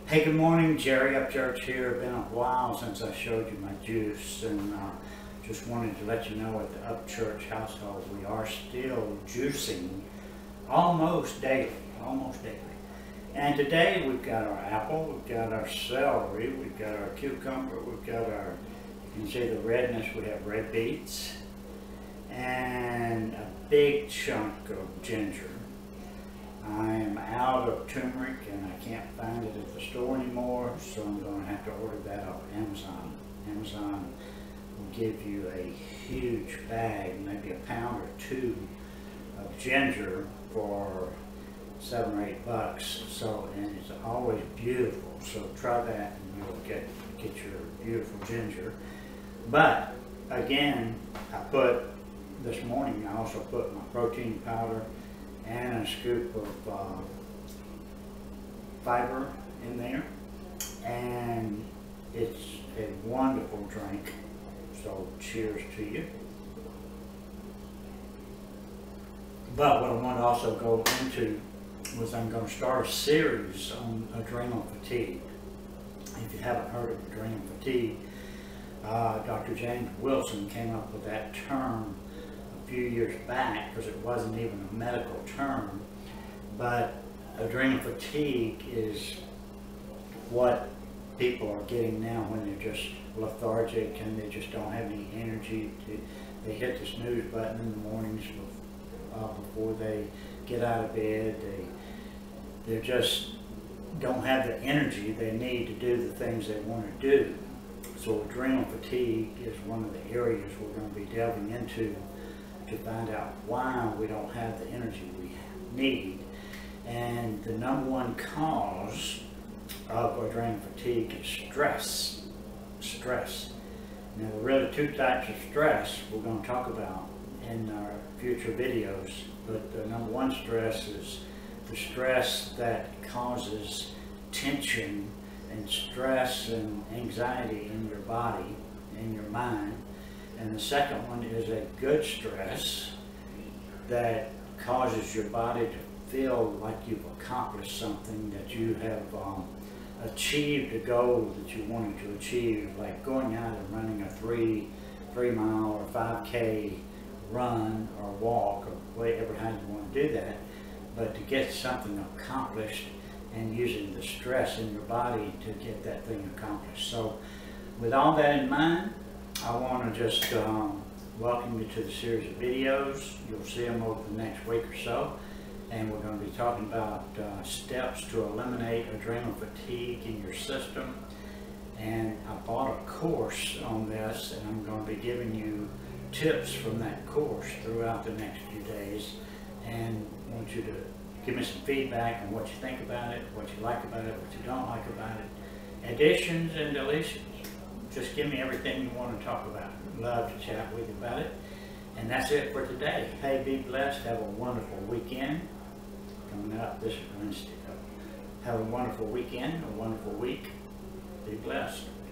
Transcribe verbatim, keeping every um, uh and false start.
Hey, good morning, Jerry Upchurch here. Been a while since I showed you my juice, and uh, just wanted to let you know at the Upchurch household we are still juicing almost daily, almost daily. And today we've got our apple, we've got our celery, we've got our cucumber, we've got our, you can see the redness, we have red beets, and a big chunk of ginger. I am out of turmeric and I can't find it at the store anymore, so I'm going to have to order that off Amazon. Amazon will give you a huge bag, maybe a pound or two of ginger for seven or eight bucks. So, and it's always beautiful. So try that and you'll get get your beautiful ginger. But again, I put this morning. I also put my protein powder and a scoop of uh, fiber in there, and it's a wonderful drink. So cheers to you. But what I want to also go into was I'm going to start a series on adrenal fatigue. If you haven't heard of adrenal fatigue, uh, Doctor James Wilson came up with that term a few years back, because it wasn't even a medical term. But adrenal fatigue is what people are getting now when they're just lethargic and they just don't have any energy. To, they hit the snooze button in the mornings uh, before they get out of bed. They they just don't have the energy they need to do the things they want to do. So adrenal fatigue is one of the areas we're going to be delving into to find out why we don't have the energy we need. And the number one cause of adrenal fatigue is stress. Stress. Now, there are really two types of stress we're going to talk about in our future videos, but the number one stress is the stress that causes tension and stress and anxiety in your body, in your mind. And the second one is a good stress that causes your body to feel like you've accomplished something, that you have um, achieved a goal that you wanted to achieve, like going out and running a three, three mile or five K run or walk, or whatever how you want to do that, but to get something accomplished and using the stress in your body to get that thing accomplished. So with all that in mind, I want to just um, welcome you to the series of videos. You'll see them over the next week or so, and we're going to be talking about uh, steps to eliminate adrenal fatigue in your system. And I bought a course on this, and I'm going to be giving you tips from that course throughout the next few days, and I want you to give me some feedback on what you think about it, what you like about it, what you don't like about it, additions and deletions. Just give me everything you want to talk about. Love to chat with you about it. And that's it for today. Hey, be blessed. Have a wonderful weekend. Coming up this Wednesday. Have a wonderful weekend, a wonderful week. Be blessed.